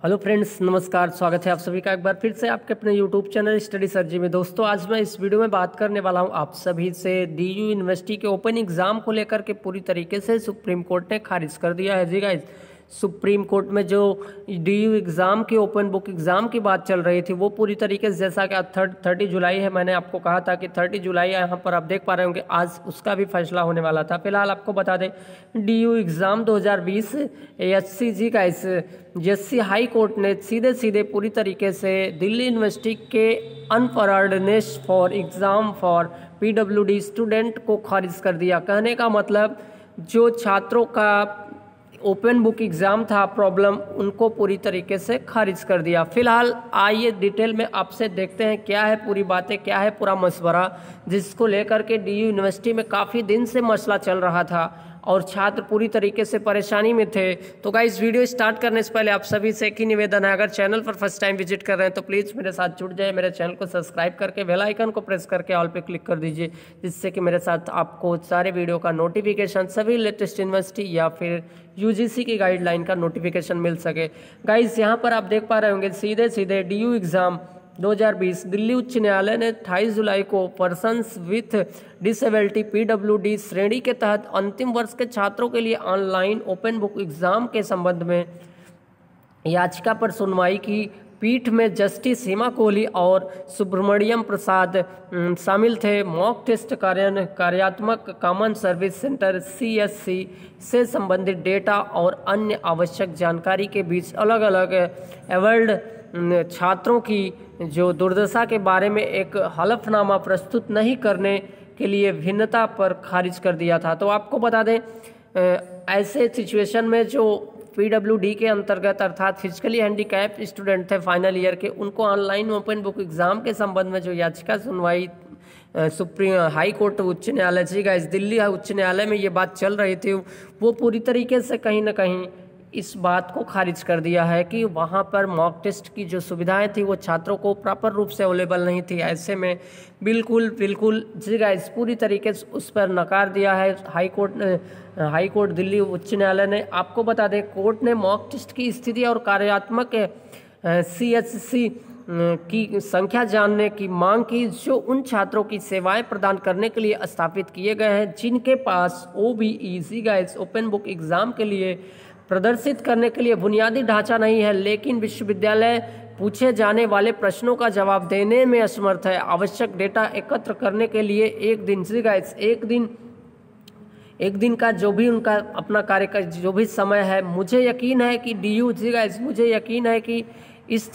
Hello friends, नमस्कार। स्वागत है आप सभी का एक बार फिर से आपके अपने YouTube channel study sir ji में। दोस्तों, आज मैं इस वीडियो में बात करने वाला हूं आप सभी से डीयू यूनिवर्सिटी के ओपन एग्ज़ाम को लेकर के पूरी तरीके से सुप्रीम कोर्ट ने खारिज कर दिया है। जी गाइस, सुप्रीम कोर्ट में जो डीयू एग्ज़ाम की ओपन बुक एग्ज़ाम की बात चल रही थी वो पूरी तरीके से, जैसा कि 30 जुलाई है, मैंने आपको कहा था कि 30 जुलाई यहाँ पर आप देख पा रहे होंगे, आज उसका भी फैसला होने वाला था। फिलहाल आपको बता दें, डीयू एग्ज़ाम 2020 एचसीजी का एससी हाई कोर्ट ने सीधे पूरी तरीके से दिल्ली यूनिवर्सिटी के अनफॉरवर्डनेस for exam for PWD student को खारिज कर दिया। कहने का मतलब, जो छात्रों का ओपन बुक एग्ज़ाम था प्रॉब्लम, उनको पूरी तरीके से खारिज कर दिया। फिलहाल आइए डिटेल में आपसे देखते हैं क्या है पूरी बातें, क्या है पूरा मशवरा, जिसको लेकर के डीयू यूनिवर्सिटी में काफ़ी दिन से मसला चल रहा था और छात्र पूरी तरीके से परेशानी में थे। तो गाइस, वीडियो स्टार्ट करने से पहले आप सभी से एक ही निवेदन है, अगर चैनल पर फर्स्ट टाइम विजिट कर रहे हैं तो प्लीज़ मेरे साथ जुड़ जाए, मेरे चैनल को सब्सक्राइब करके बेल आइकन को प्रेस करके ऑल पे क्लिक कर दीजिए, जिससे कि मेरे साथ आपको सारे वीडियो का नोटिफिकेशन, सभी लेटेस्ट यूनिवर्सिटी या फिर यूजीसी की गाइडलाइन का नोटिफिकेशन मिल सके। गाइस, यहाँ पर आप देख पा रहे होंगे, सीधे डीयू एग्ज़ाम 2020 दिल्ली उच्च न्यायालय ने 28 जुलाई को पर्सन्स विथ डिसेबिलिटी पीडब्ल्यूडी श्रेणी के तहत अंतिम वर्ष के छात्रों के लिए ऑनलाइन ओपन बुक एग्जाम के संबंध में याचिका पर सुनवाई की। पीठ में जस्टिस हिमा कोहली और सुब्रमण्यम प्रसाद शामिल थे। मॉक टेस्ट कार्यात्मक कॉमन सर्विस सेंटर सीएससी से संबंधित डेटा और अन्य आवश्यक जानकारी के बीच अलग अलग एवर्ड छात्रों की जो दुर्दशा के बारे में एक हलफनामा प्रस्तुत नहीं करने के लिए भिन्नता पर खारिज कर दिया था। तो आपको बता दें, ऐसे सिचुएशन में जो पीडब्ल्यूडी के अंतर्गत अर्थात फिजिकली हैंडीकैप स्टूडेंट थे फाइनल ईयर के, उनको ऑनलाइन ओपन बुक एग्ज़ाम के संबंध में जो याचिका सुनवाई सुप्रीम हाई कोर्ट उच्च न्यायालय जी का दिल्ली उच्च न्यायालय में ये बात चल रही थी, वो पूरी तरीके से कहीं ना कहीं इस बात को खारिज कर दिया है कि वहाँ पर मॉक टेस्ट की जो सुविधाएं थी वो छात्रों को प्रॉपर रूप से अवेलेबल नहीं थी। ऐसे में बिल्कुल जी गाइस, पूरी तरीके से उस पर नकार दिया है हाई कोर्ट दिल्ली उच्च न्यायालय ने। आपको बता दें, कोर्ट ने मॉक टेस्ट की स्थिति और कार्यात्मक सीएचसी की संख्या जानने की मांग की, जो उन छात्रों की सेवाएं प्रदान करने के लिए स्थापित किए गए हैं जिनके पास OBE guys open book exam के लिए प्रदर्शित करने के लिए बुनियादी ढांचा नहीं है, लेकिन विश्वविद्यालय पूछे जाने वाले प्रश्नों का जवाब देने में असमर्थ है। आवश्यक डेटा एकत्र करने के लिए एक दिन का जो भी उनका अपना कार्य का जो भी समय है, मुझे यकीन है कि मुझे यकीन है कि इस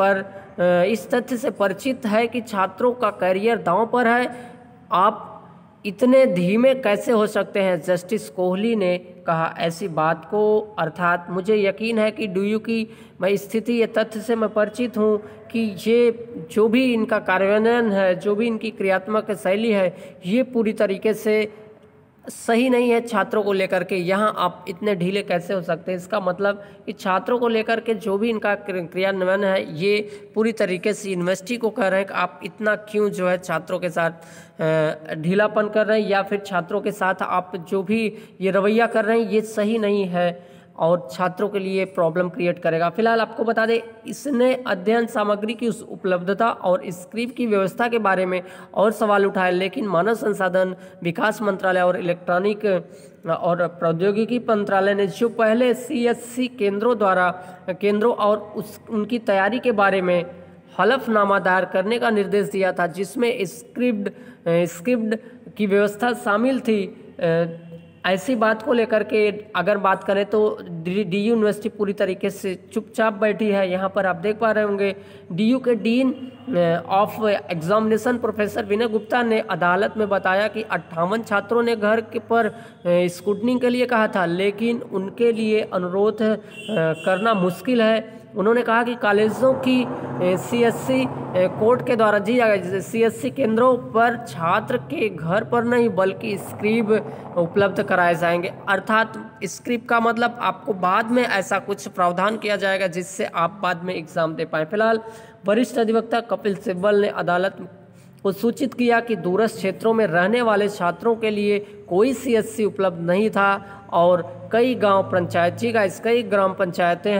तथ्य से परिचित है कि छात्रों का करियर दांव पर है। आप इतने धीमे कैसे हो सकते हैं? जस्टिस कोहली ने कहा ऐसी बात को, अर्थात मुझे यकीन है कि डीयू की मैं स्थिति, ये तथ्य से मैं परिचित हूँ कि ये जो भी इनका कार्यान्वयन है, जो भी इनकी क्रियात्मक शैली है, ये पूरी तरीके से सही नहीं है छात्रों को लेकर के। यहाँ आप इतने ढीले कैसे हो सकते हैं? इसका मतलब कि छात्रों को लेकर के जो भी इनका क्रियान्वयन है, ये पूरी तरीके से यूनिवर्सिटी को कह रहे हैं कि आप इतना क्यों जो है छात्रों के साथ ढीलापन कर रहे हैं, या फिर छात्रों के साथ आप जो भी ये रवैया कर रहे हैं, ये सही नहीं है और छात्रों के लिए प्रॉब्लम क्रिएट करेगा। फिलहाल आपको बता दें, इसने अध्ययन सामग्री की उस उपलब्धता और स्क्रिप्ट की व्यवस्था के बारे में और सवाल उठाए, लेकिन मानव संसाधन विकास मंत्रालय और इलेक्ट्रॉनिक और प्रौद्योगिकी मंत्रालय ने जो पहले सीएससी केंद्रों और उनकी तैयारी के बारे में हलफनामा दायर करने का निर्देश दिया था, जिसमें स्क्रिप्ट की व्यवस्था शामिल थी। ऐसी बात को लेकर के अगर बात करें तो डीयू यूनिवर्सिटी पूरी तरीके से चुपचाप बैठी है। यहाँ पर आप देख पा रहे होंगे, डीयू के dean of examination professor Vinay Gupta ने अदालत में बताया कि 58 छात्रों ने घर के पर स्क्रूटनी के लिए कहा था, लेकिन उनके लिए अनुरोध करना मुश्किल है। उन्होंने कहा कि कॉलेजों की सीएससी कोर्ट के द्वारा सीएससी केंद्रों पर छात्र के घर पर नहीं बल्कि स्क्रिप्ट उपलब्ध कराए जाएंगे। अर्थात स्क्रिप्ट का मतलब आपको बाद में ऐसा कुछ प्रावधान किया जाएगा जिससे आप बाद में एग्जाम दे पाएँ। फिलहाल वरिष्ठ अधिवक्ता कपिल सिब्बल ने अदालत को सूचित किया कि दूरस्थ क्षेत्रों में रहने वाले छात्रों के लिए कोई सीएससी उपलब्ध नहीं था और कई ग्राम पंचायतें हैं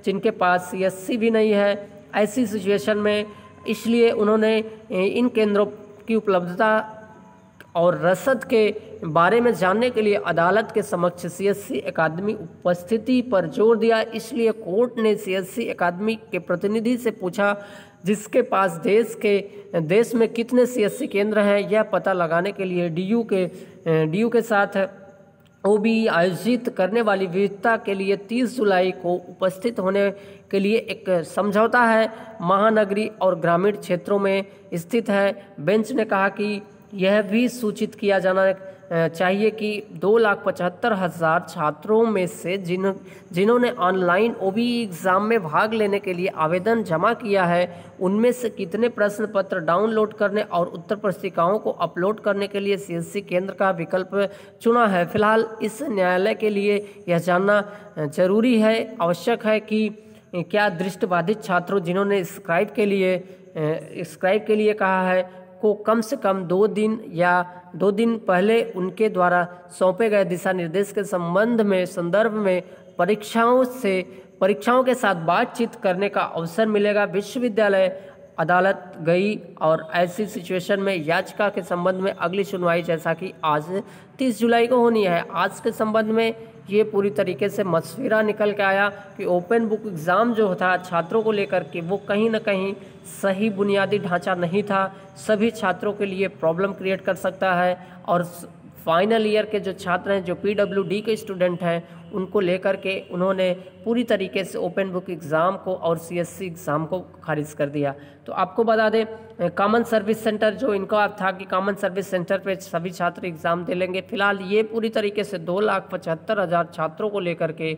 जिनके पास CSC भी नहीं है। ऐसी सिचुएशन में इसलिए उन्होंने इन केंद्रों की उपलब्धता और रसद के बारे में जानने के लिए अदालत के समक्ष CSC अकादमी उपस्थिति पर जोर दिया। इसलिए कोर्ट ने CSC अकादमी के प्रतिनिधि से पूछा, जिसके पास देश में कितने CSC केंद्र हैं, यह पता लगाने के लिए DU के साथ OBE आयोजित करने वाली विविधता के लिए 30 जुलाई को उपस्थित होने के लिए एक समझौता है, महानगरीय और ग्रामीण क्षेत्रों में स्थित है। बेंच ने कहा कि यह भी सूचित किया जाना चाहिए कि 2,75,000 छात्रों में से जिन्होंने ऑनलाइन OBE एग्ज़ाम में भाग लेने के लिए आवेदन जमा किया है, उनमें से कितने प्रश्न पत्र डाउनलोड करने और उत्तर पुस्तिकाओं को अपलोड करने के लिए CSC केंद्र का विकल्प चुना है। फिलहाल इस न्यायालय के लिए यह जानना जरूरी है, आवश्यक है कि क्या दृष्टिबाधित छात्रों जिन्होंने स्क्राइब के लिए कहा है को कम से कम 2 दिन पहले उनके द्वारा सौंपे गए दिशा निर्देश के संदर्भ में परीक्षाओं के साथ बातचीत करने का अवसर मिलेगा। विश्वविद्यालय अदालत गई और ऐसी सिचुएशन में याचिका के संबंध में अगली सुनवाई जैसा कि आज 30 जुलाई को होनी है। आज के संबंध में ये पूरी तरीके से मशविरा निकल के आया कि ओपन बुक एग्ज़ाम जो था छात्रों को लेकर के वो कहीं ना कहीं सही बुनियादी ढांचा नहीं था, सभी छात्रों के लिए प्रॉब्लम क्रिएट कर सकता है। और फाइनल ईयर के जो छात्र हैं, जो PWD के स्टूडेंट हैं, उनको लेकर के उन्होंने पूरी तरीके से ओपन बुक एग्ज़ाम को और CSC एग्ज़ाम को खारिज कर दिया। तो आपको बता दें, कॉमन सर्विस सेंटर जो इनका था कि कॉमन सर्विस सेंटर पे सभी छात्र एग्ज़ाम दे लेंगे, फिलहाल ये पूरी तरीके से 2,75,000 छात्रों को लेकर के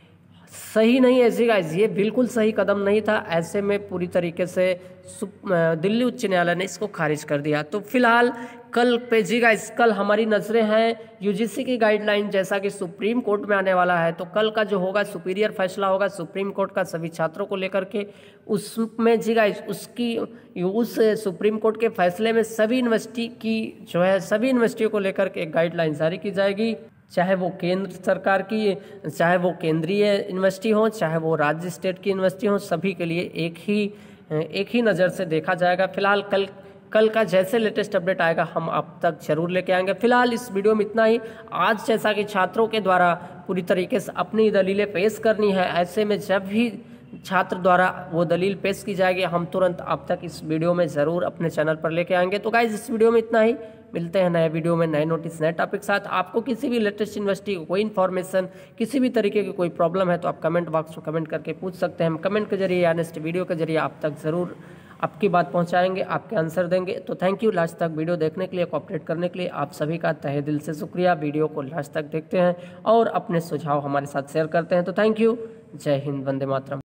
सही नहीं है जी गाइस, ये बिल्कुल सही कदम नहीं था। ऐसे में पूरी तरीके से दिल्ली उच्च न्यायालय ने इसको खारिज कर दिया। तो फिलहाल कल पे जी गाइस, कल हमारी नज़रें हैं UGC की गाइडलाइन जैसा कि सुप्रीम कोर्ट में आने वाला है। तो कल का जो होगा सुपीरियर फैसला होगा सुप्रीम कोर्ट का सभी छात्रों को लेकर के, उसमें जी गाइस उस सुप्रीम कोर्ट के फैसले में सभी यूनिवर्सिटियों को लेकर के एक गाइडलाइन जारी की जाएगी, चाहे वो केंद्र सरकार की, चाहे वो केंद्रीय यूनिवर्सिटी हो, चाहे वो राज्य स्टेट की यूनिवर्सिटी हो, सभी के लिए एक ही नज़र से देखा जाएगा। फिलहाल कल का जैसे लेटेस्ट अपडेट आएगा हम आप तक जरूर लेके आएंगे। फिलहाल इस वीडियो में इतना ही। आज जैसा कि छात्रों के द्वारा पूरी तरीके से अपनी दलीलें पेश करनी है, ऐसे में जब भी छात्र द्वारा वो दलील पेश की जाएगी हम तुरंत आप तक इस वीडियो में ज़रूर अपने चैनल पर लेके आएंगे। तो गाइज इस वीडियो में इतना ही, मिलते हैं नए वीडियो में नए नोटिस नए टॉपिक साथ। आपको किसी भी लेटेस्ट यूनिवर्सिटी को कोई इन्फॉर्मेशन, किसी भी तरीके की कोई प्रॉब्लम है तो आप कमेंट बॉक्स में कमेंट करके पूछ सकते हैं। हम कमेंट के जरिए या नेक्स्ट वीडियो के जरिए आप तक ज़रूर आपकी बात पहुंचाएंगे, आपके आंसर देंगे। तो थैंक यू लास्ट तक वीडियो देखने के लिए, कोऑपरेट करने के लिए आप सभी का तहे दिल से शुक्रिया। वीडियो को लास्ट तक देखते हैं और अपने सुझाव हमारे साथ शेयर करते हैं। तो थैंक यू, जय हिंद, वंदे मातरम।